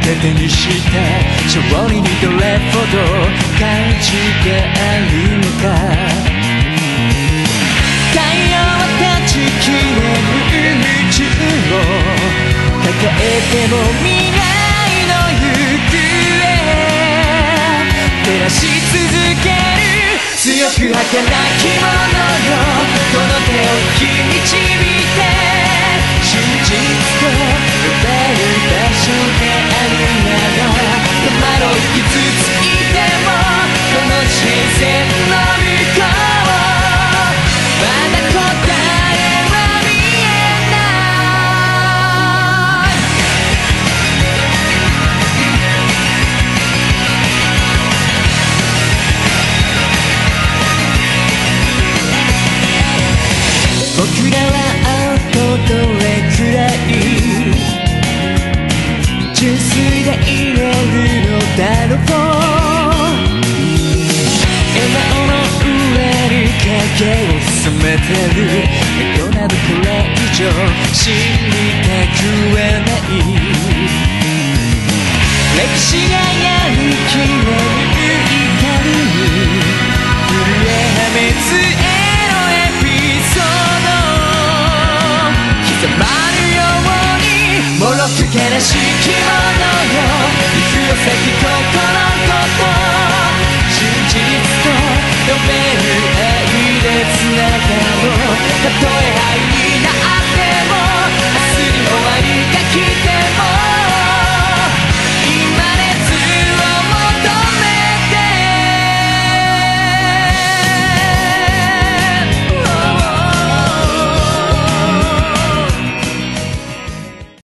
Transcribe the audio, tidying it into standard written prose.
手にした勝利にどれほど価値があるのか。太陽は断ち切れる宇宙を抱えても未来の行方照らし続ける強く儚きものよ。この手を引き導いて真実と呼べる場所であるなら戸惑い傷ついてもこの人生の向こうまだ答えは見えない僕らはあとどれくらい純粋でいれるのだろう。笑顔の上に影を染めてる大人などこれ以上知りたくはない歴史がやりきれる怒りに震え破滅へのエピソード刻まるように脆く悲しきものよ。息をせき心と真実と呼べる愛でつながろう。たとえ愛